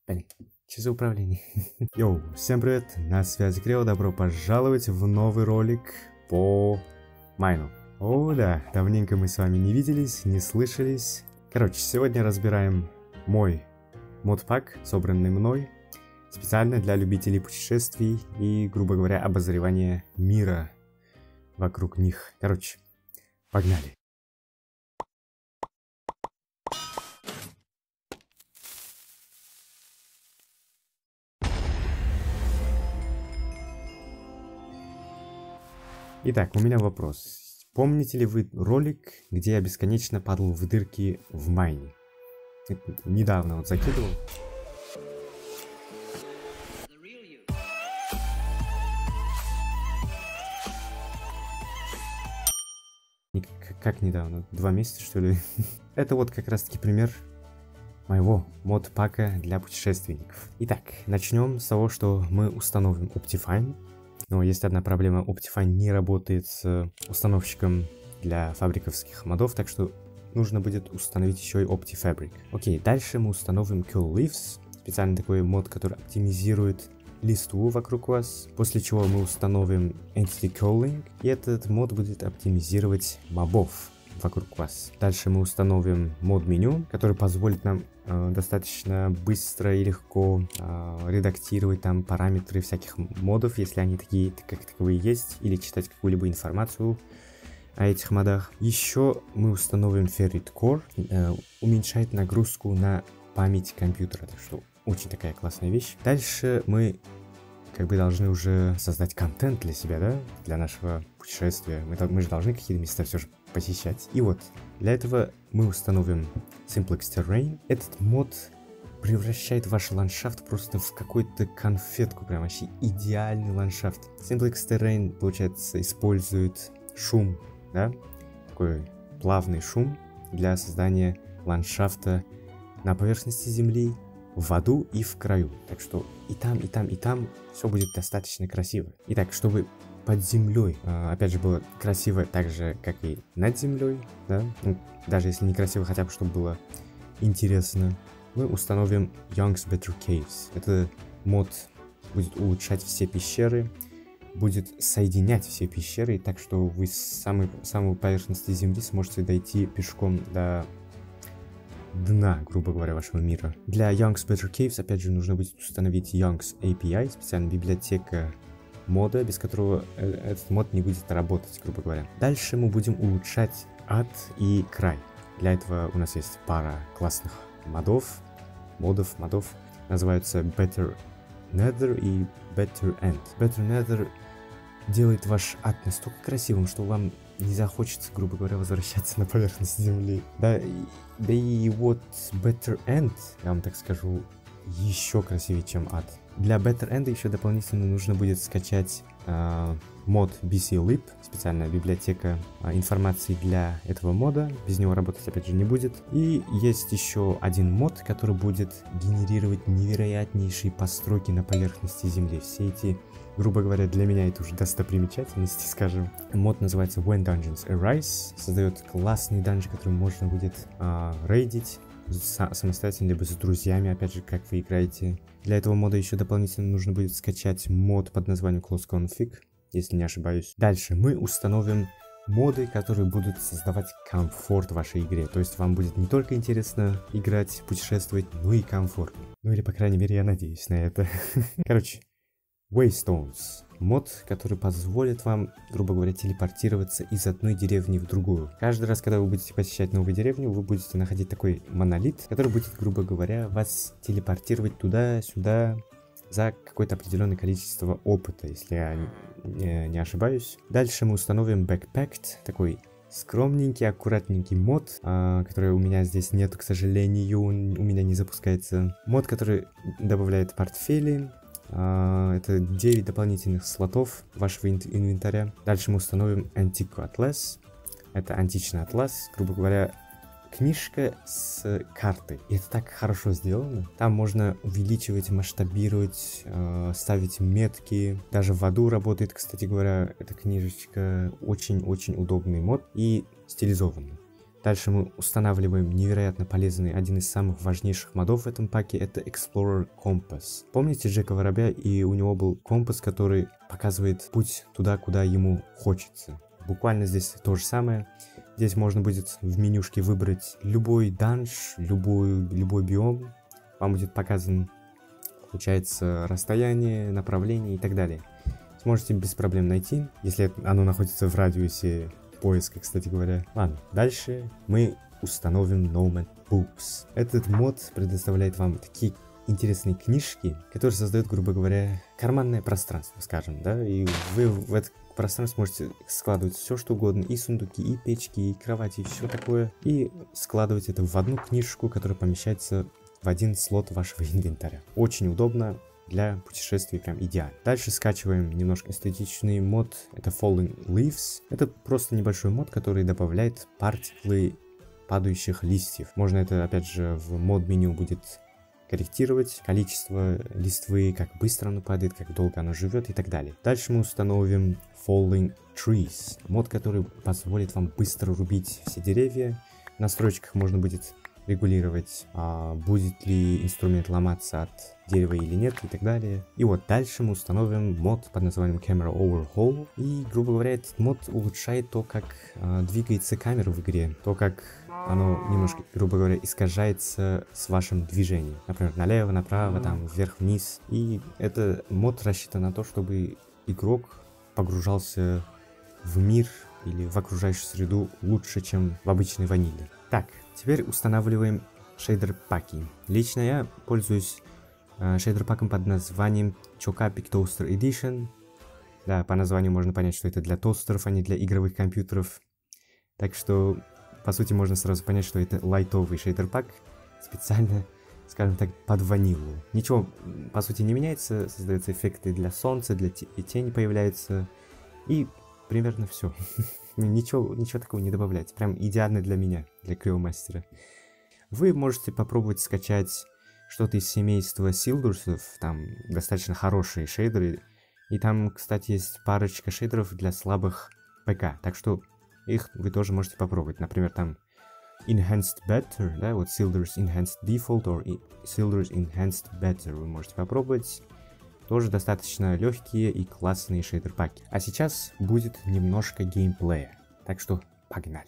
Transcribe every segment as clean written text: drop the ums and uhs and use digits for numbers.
Блин, что за управление? Йоу, всем привет, на связи Крио, добро пожаловать в новый ролик по майну. О да, давненько мы с вами не виделись, не слышались. Короче, сегодня разбираем мой модпак, собранный мной, специально для любителей путешествий и, грубо говоря, обозревания мира вокруг них. Короче, погнали. Итак, у меня вопрос. Помните ли вы ролик, где я бесконечно падал в дырки в майне? Недавно вот закидывал. Как недавно? 2 месяца, что ли? Это вот как раз таки пример моего модпака для путешественников. Итак, начнем с того, что мы установим Optifine. Но есть одна проблема, Optifine не работает с установщиком для фабриковских модов, так что нужно будет установить еще и OptiFabric. Окей, дальше мы установим Curl Leaves, специальный такой мод, который оптимизирует листву вокруг вас, после чего мы установим Entity Calling, и этот мод будет оптимизировать мобов вокруг вас. Дальше мы установим мод меню, который позволит нам достаточно быстро и легко редактировать там параметры всяких модов, если они такие, как таковые есть, или читать какую-либо информацию о этих модах. Еще мы установим Ferrite Core, уменьшает нагрузку на память компьютера, так что очень такая классная вещь. Дальше мы как бы должны уже создать контент для себя, да, для нашего путешествия. Мы же должны какие-то места все же посещать. И вот, для этого мы установим Simplex Terrain. Этот мод превращает ваш ландшафт просто в какую-то конфетку, прям вообще идеальный ландшафт. Simplex Terrain, получается, использует шум, да, такой плавный шум для создания ландшафта на поверхности земли, в аду и в краю. Так что и там, и там, и там все будет достаточно красиво. Итак, чтобы под землей, опять же, было красиво так же, как и над землей, да, ну, даже если не красиво, хотя бы чтобы было интересно, мы установим Young's Better Caves. Это мод будет улучшать все пещеры, будет соединять все пещеры, так что вы с самой поверхности земли сможете дойти пешком до дна, грубо говоря, вашего мира. Для Young's Better Caves, опять же, нужно будет установить Young's API, специальная библиотека мода, без которого этот мод не будет работать, грубо говоря. Дальше мы будем улучшать ад и край. Для этого у нас есть пара классных модов, называются Better Nether и Better End. Better Nether делает ваш ад настолько красивым, что вам не захочется, грубо говоря, возвращаться на поверхность земли. Да и вот Better End, я вам так скажу, еще красивее, чем ад. Для Better End еще дополнительно нужно будет скачать мод BC Lib, специальная библиотека информации для этого мода. Без него работать, опять же, не будет. И есть еще один мод, который будет генерировать невероятнейшие постройки на поверхности земли. Все эти, грубо говоря, для меня это уже достопримечательности, скажем. Мод называется When Dungeons Arise. Создает классный данж, который можно будет рейдить самостоятельно, либо с друзьями, опять же, как вы играете. Для этого мода еще дополнительно нужно будет скачать мод под названием Close Config, если не ошибаюсь. Дальше мы установим моды, которые будут создавать комфорт в вашей игре. То есть вам будет не только интересно играть, путешествовать, но и комфортно. Ну или, по крайней мере, я надеюсь на это. Короче, Waystones. Мод, который позволит вам, грубо говоря, телепортироваться из одной деревни в другую. Каждый раз, когда вы будете посещать новую деревню, вы будете находить такой монолит, который будет, грубо говоря, вас телепортировать туда-сюда за какое-то определенное количество опыта, если я не ошибаюсь. Дальше мы установим Backpacked, такой скромненький, аккуратненький мод, который у меня здесь нету, к сожалению, у меня не запускается. Мод, который добавляет портфели. Это 9 дополнительных слотов вашего инвентаря. Дальше мы установим Antique Atlas. Это античный атлас, грубо говоря, книжка с картой. И это так хорошо сделано. Там можно увеличивать, масштабировать, ставить метки. Даже в аду работает, кстати говоря, эта книжечка. Очень-очень удобный мод и стилизованный. Дальше мы устанавливаем невероятно полезный, один из самых важнейших модов в этом паке, это Explorer Compass. Помните Джека Воробья, и у него был компас, который показывает путь туда, куда ему хочется. Буквально здесь то же самое. Здесь можно будет в менюшке выбрать любой данж, любой биом. Вам будет показан, получается, расстояние, направление и так далее. Сможете без проблем найти, если оно находится в радиусе поиска, кстати говоря. Ладно, дальше мы установим Nomad Books. Этот мод предоставляет вам такие интересные книжки, которые создают, грубо говоря, карманное пространство, скажем, да, и вы в это пространство можете складывать все, что угодно, и сундуки, и печки, и кровати, и все такое, и складывать это в одну книжку, которая помещается в один слот вашего инвентаря. Очень удобно. Для путешествий прям идеально. Дальше скачиваем немножко эстетичный мод. Это Falling Leaves. Это просто небольшой мод, который добавляет партиклы падающих листьев. Можно это, опять же, в мод-меню будет корректировать количество листвы, как быстро оно падает, как долго оно живет и так далее. Дальше мы установим Falling Trees. Мод, который позволит вам быстро рубить все деревья. В настройках можно будет регулировать, будет ли инструмент ломаться от дерева или нет и так далее. И вот дальше мы установим мод под названием Camera Overhaul. И, грубо говоря, этот мод улучшает то, как двигается камера в игре. То, как оно немножко, грубо говоря, искажается с вашим движением. Например, налево, направо, там, вверх-вниз. И это мод рассчитан на то, чтобы игрок погружался в мир или в окружающую среду лучше, чем в обычной ваниле. Так, теперь устанавливаем шейдер-паки. Лично я пользуюсь шейдер-паком под названием Chocapic Toaster Edition. Да, по названию можно понять, что это для тостеров, а не для игровых компьютеров. Так что, по сути, можно сразу понять, что это лайтовый шейдер-пак, специально, скажем так, под ванилу. Ничего, по сути, не меняется, создаются эффекты для солнца, для тени появляются, и примерно все. Ничего такого не добавлять. Прям идеально для меня, для криомастера. Вы можете попробовать скачать что-то из семейства Силдурсов. Там достаточно хорошие шейдеры. И там, кстати, есть парочка шейдеров для слабых ПК. Так что их вы тоже можете попробовать. Например, там Enhanced Better, да, вот Sildur's Enhanced Default и Sildur's Enhanced Better вы можете попробовать. Тоже достаточно легкие и классные шейдер-паки. А сейчас будет немножко геймплея. Так что погнали.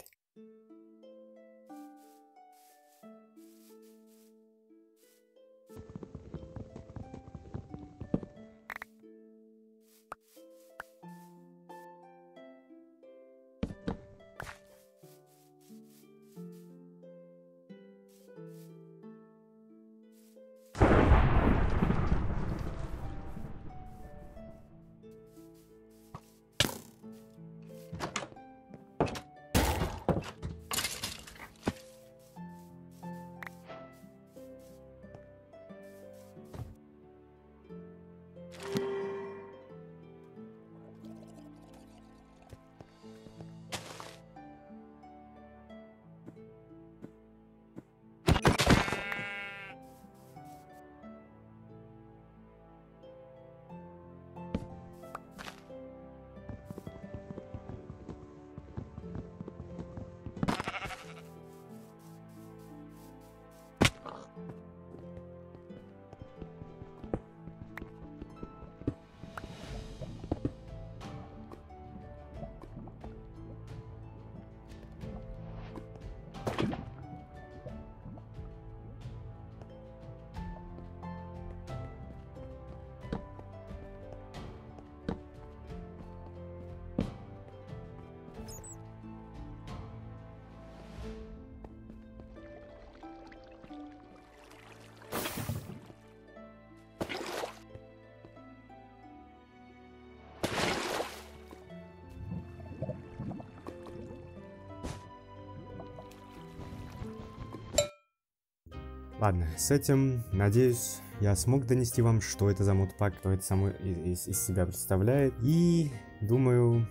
Ладно, с этим, надеюсь, я смог донести вам, что это за модпак, что это само из себя представляет. И думаю,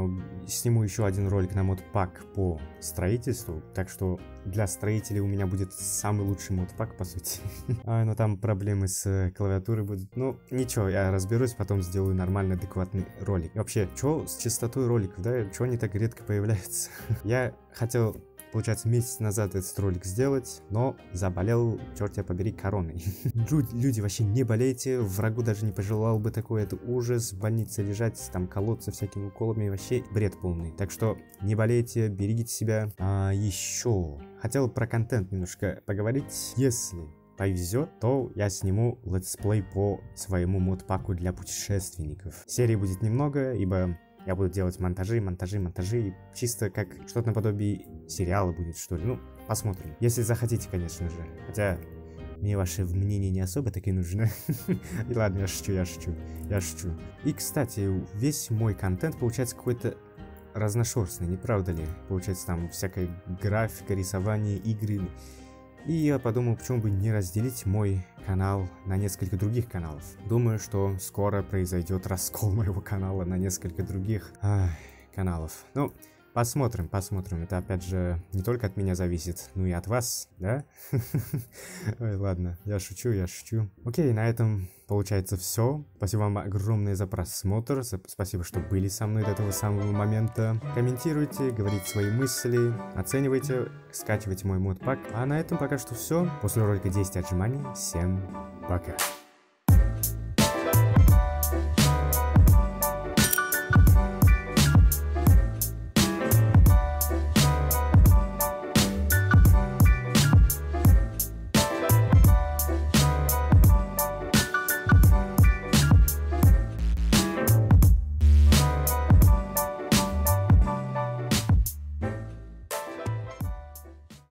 сниму еще один ролик на модпак по строительству. Так что для строителей у меня будет самый лучший модпак, по сути. Но там проблемы с клавиатурой будут. Ну, ничего, я разберусь, потом сделаю нормальный, адекватный ролик. И вообще, что с частотой роликов, да? Чего они так редко появляются? Я хотел получается, месяц назад этот ролик сделать, но заболел, черт тебя побери, короной. Люди, вообще не болейте, врагу даже не пожелал бы такое, это ужас, в больнице лежать, там колоться всякими уколами, вообще бред полный. Так что не болейте, берегите себя. Еще хотел про контент немножко поговорить. Если повезет, то я сниму летсплей по своему модпаку для путешественников. Серии будет немного, ибо я буду делать монтажи, и чисто как что-то наподобие сериала будет, что ли. Ну, посмотрим. Если захотите, конечно же. Хотя мне ваше мнение не особо так и нужно. И ладно, я шучу. И, кстати, весь мой контент получается какой-то разношерстный, не правда ли? Получается, там всякая графика, рисование, игры. И я подумал, почему бы не разделить мой канал на несколько других каналов. Думаю, что скоро произойдет раскол моего канала на несколько других каналов. Ну, посмотрим. Это, опять же, не только от меня зависит, но и от вас, да? Ой, ладно, я шучу. Окей, на этом, получается, все. Спасибо вам огромное за просмотр. Спасибо, что были со мной до этого самого момента. Комментируйте, говорите свои мысли, оценивайте, скачивайте мой модпак. А на этом пока что все. После ролика 10 отжиманий. Всем пока.